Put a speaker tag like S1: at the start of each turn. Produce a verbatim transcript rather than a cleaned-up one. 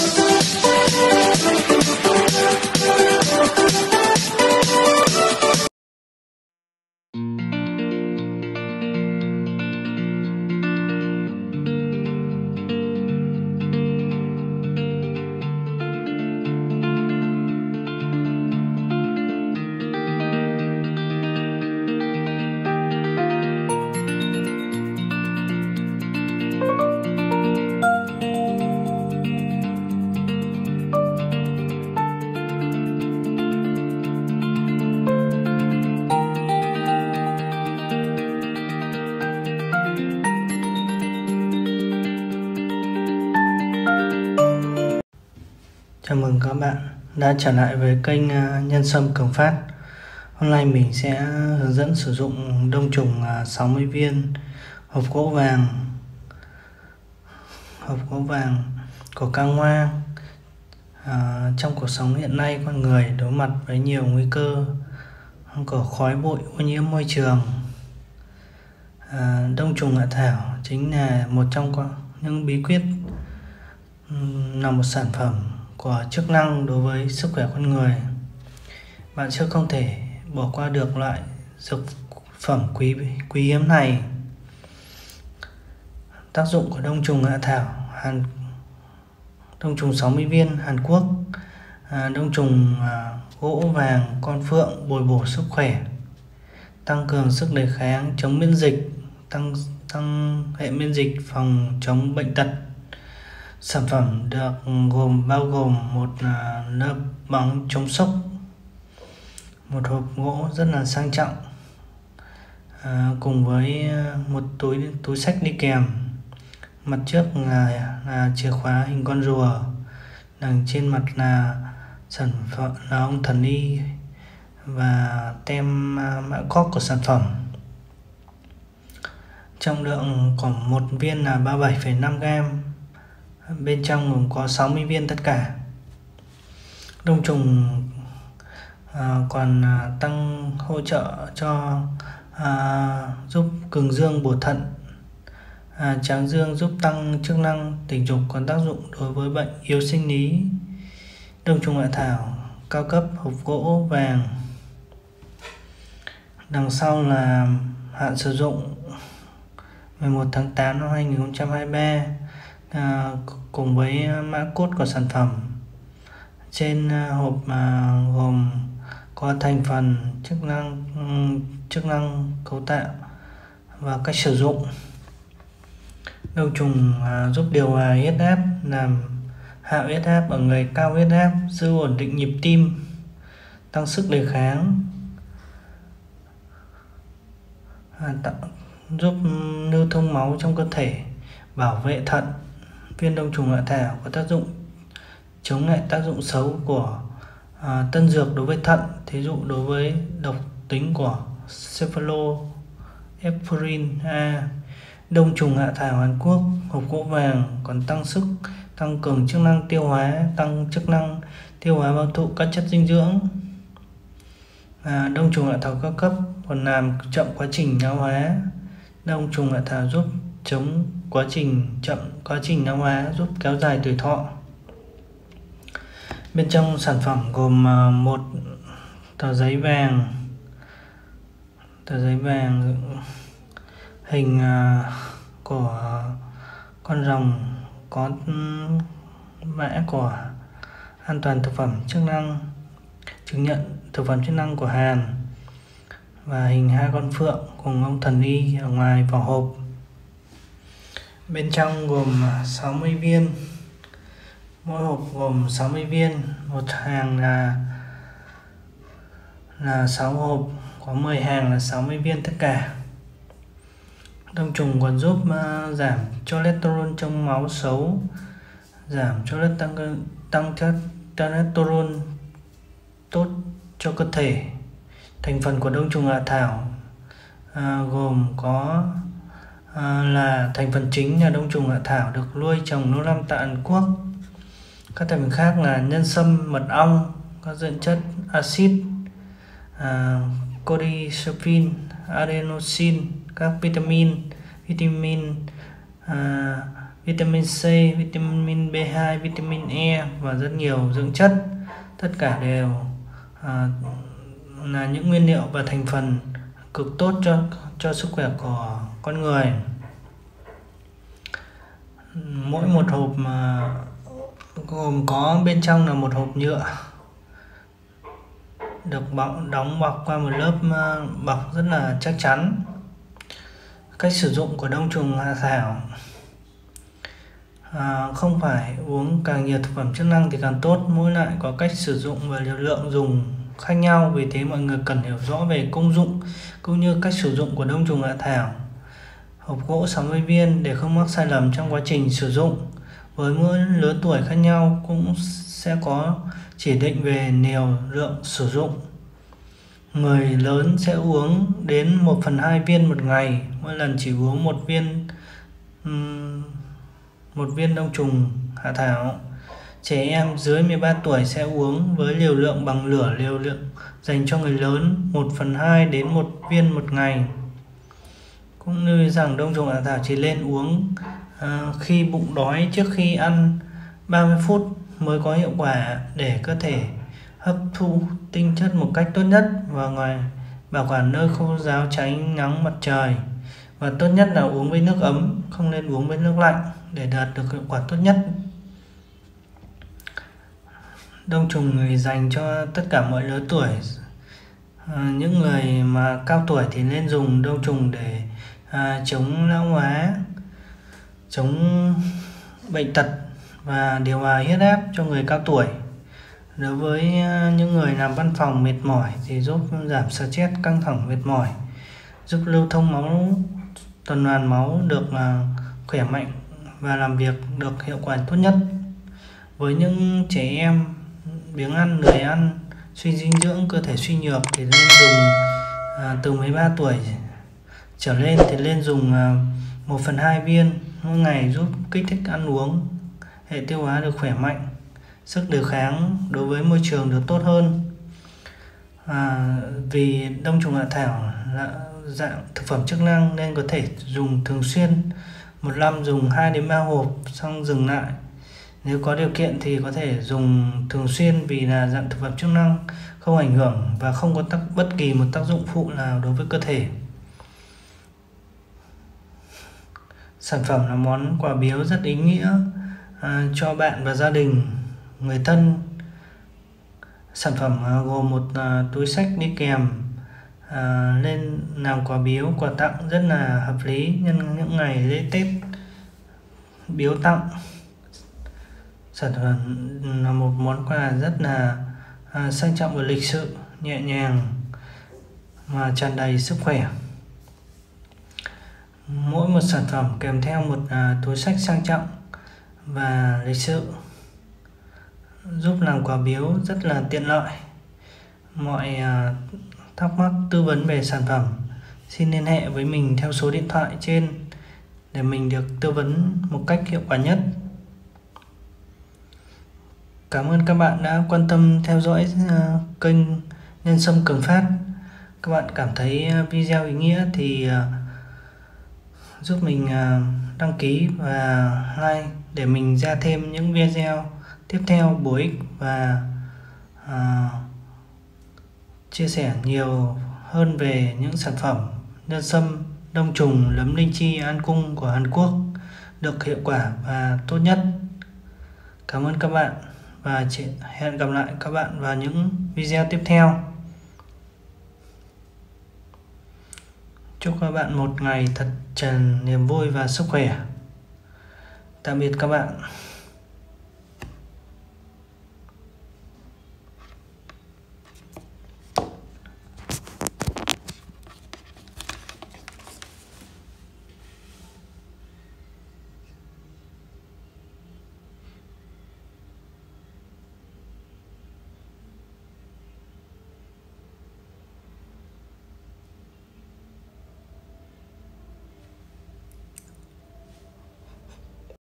S1: Chào mừng các bạn đã trở lại với kênh Nhân Sâm Cường Phát. Hôm nay mình sẽ hướng dẫn sử dụng đông trùng sáu mươi viên hộp gỗ vàng hộp gỗ vàng của Cang Hoa. À, trong cuộc sống hiện nay, con người đối mặt với nhiều nguy cơ của khói bụi, ô nhiễm môi trường. À, đông trùng hạ thảo chính là một trong những bí quyết, là một sản phẩm của chức năng đối với sức khỏe con người. Bạn sẽ không thể bỏ qua được loại dược phẩm quý quý hiếm này. Tác dụng của đông trùng hạ thảo Hàn đông trùng sáu mươi viên Hàn Quốc. à, Đông trùng à, gỗ vàng con phượng bồi bổ sức khỏe, tăng cường sức đề kháng, chống miễn dịch, tăng tăng hệ miễn dịch, phòng chống bệnh tật. Sản phẩm được gồm bao gồm một à, lớp bóng chống sốc, một hộp gỗ rất là sang trọng, à, cùng với một túi túi xách đi kèm. Mặt trước là, là chìa khóa hình con rùa, đằng trên mặt là sản phẩm là ông thần y và tem mã code của sản phẩm. Trọng lượng của một viên là ba mươi bảy phẩy năm gam. Bên trong gồm có sáu mươi viên tất cả. Đông trùng à, còn à, tăng hỗ trợ cho à, giúp cường dương bổ thận, à, tráng dương, giúp tăng chức năng tình dục, còn tác dụng đối với bệnh yếu sinh lý. Đông trùng hạ thảo cao cấp hộp gỗ vàng. Đằng sau là hạn sử dụng mười một tháng tám năm hai nghìn không trăm hai mươi ba, à, cùng với mã code của sản phẩm. Trên hộp à, gồm có thành phần, chức năng chức năng cấu tạo và cách sử dụng. Đông trùng à, giúp điều hòa huyết áp, làm hạ huyết áp ở người cao huyết áp, giữ ổn định nhịp tim, tăng sức đề kháng, à, tạo, giúp lưu thông máu trong cơ thể, bảo vệ thận. Viên đông trùng hạ thảo có tác dụng chống lại tác dụng xấu của à, tân dược đối với thận, thí dụ đối với độc tính của cephalosporin A. Đông trùng hạ thảo Hàn Quốc hộp gỗ vàng còn tăng sức tăng cường chức năng tiêu hóa, tăng chức năng tiêu hóa bao thụ các chất dinh dưỡng. à, Đông trùng hạ thảo cao cấp còn làm chậm quá trình lão hóa. Đông trùng hạ thảo giúp chống quá trình chậm quá trình lão hóa, giúp kéo dài tuổi thọ. Bên trong sản phẩm gồm một tờ giấy vàng, tờ giấy vàng hình của con rồng, có mã của an toàn thực phẩm chức năng, chứng nhận thực phẩm chức năng của Hàn, và hình hai con phượng cùng ông thần y ở ngoài vỏ hộp. Bên trong gồm sáu mươi viên, mỗi hộp gồm sáu mươi viên, một hàng là là sáu hộp, có mười hàng là sáu mươi viên tất cả. Đông trùng còn giúp uh, giảm cholesterol trong máu xấu, giảm cholesterol, tăng tăng chất cholesterol tốt cho cơ thể. Thành phần của đông trùng hạ thảo à, gồm có à, là thành phần chính là đông trùng hạ thảo được nuôi trồng lâu năm tại Hàn Quốc. Các thành phần khác là nhân sâm, mật ong, các dưỡng chất axit, à, cordyceps, adenosine, các vitamin, vitamin à, vitamin C, vitamin B hai, vitamin E và rất nhiều dưỡng chất. Tất cả đều à, là những nguyên liệu và thành phần cực tốt cho cho sức khỏe của con người. Mỗi một hộp mà gồm có bên trong là một hộp nhựa được bọc, đóng bọc qua một lớp bọc rất là chắc chắn. Cách sử dụng của đông trùng hạ thảo: à, không phải uống càng nhiều thực phẩm chức năng thì càng tốt, mỗi loại có cách sử dụng và liều lượng dùng khác nhau, vì thế mọi người cần hiểu rõ về công dụng cũng như cách sử dụng của đông trùng hạ thảo. Hộp gỗ sáu mươi viên để không mắc sai lầm trong quá trình sử dụng. Với mỗi lứa tuổi khác nhau cũng sẽ có chỉ định về liều lượng sử dụng. Người lớn sẽ uống đến một phần hai viên một ngày, mỗi lần chỉ uống một viên một viên đông trùng hạ thảo. Trẻ em dưới mười ba tuổi sẽ uống với liều lượng bằng nửa liều lượng dành cho người lớn, một phần hai đến một viên một ngày. Cũng như rằng đông trùng hạ thảo chỉ nên uống à, khi bụng đói trước khi ăn ba mươi phút mới có hiệu quả, để cơ thể hấp thu tinh chất một cách tốt nhất, và ngoài bảo quản nơi khô ráo tránh nắng mặt trời. Và tốt nhất là uống với nước ấm, không nên uống với nước lạnh để đạt được hiệu quả tốt nhất. Đông trùng người dành cho tất cả mọi lứa tuổi. À, những người mà cao tuổi thì nên dùng đông trùng để à, chống lão hóa, chống bệnh tật và điều hòa huyết áp cho người cao tuổi. Đối với những người làm văn phòng mệt mỏi thì giúp giảm stress, căng thẳng, mệt mỏi, giúp lưu thông máu, tuần hoàn máu được khỏe mạnh và làm việc được hiệu quả tốt nhất. Với những trẻ em biếng ăn, lười ăn, suy dinh dưỡng, cơ thể suy nhược thì nên dùng à, từ mười ba tuổi trở lên thì nên dùng à, một phần hai viên mỗi ngày, giúp kích thích ăn uống, hệ tiêu hóa được khỏe mạnh, sức đề kháng đối với môi trường được tốt hơn. À, vì đông trùng hạ thảo là dạng thực phẩm chức năng nên có thể dùng thường xuyên, một năm dùng hai đến ba hộp xong dừng lại. Nếu có điều kiện thì có thể dùng thường xuyên, vì là dạng thực phẩm chức năng, không ảnh hưởng và không có tác, bất kỳ một tác dụng phụ nào đối với cơ thể. Sản phẩm là món quà biếu rất ý nghĩa à, cho bạn và gia đình, người thân. Sản phẩm à, gồm một à, túi xách đi kèm à, lên làm quà biếu, quà tặng rất là hợp lý nhân những ngày lễ Tết biếu tặng. Sản phẩm là một món quà rất là à, sang trọng và lịch sự, nhẹ nhàng mà tràn đầy sức khỏe. Mỗi một sản phẩm kèm theo một à, túi xách sang trọng và lịch sự, giúp làm quà biếu rất là tiện lợi. Mọi à, thắc mắc tư vấn về sản phẩm xin liên hệ với mình theo số điện thoại trên để mình được tư vấn một cách hiệu quả nhất. Cảm ơn các bạn đã quan tâm theo dõi uh, kênh Nhân Sâm Cường Phát. Các bạn cảm thấy video ý nghĩa thì uh, giúp mình uh, đăng ký và like để mình ra thêm những video tiếp theo bổ ích và uh, chia sẻ nhiều hơn về những sản phẩm nhân sâm, đông trùng, nấm linh chi, an cung của Hàn Quốc được hiệu quả và tốt nhất. Cảm ơn các bạn và hẹn gặp lại các bạn vào những video tiếp theo. Chúc các bạn một ngày thật tràn niềm vui và sức khỏe. Tạm biệt các bạn.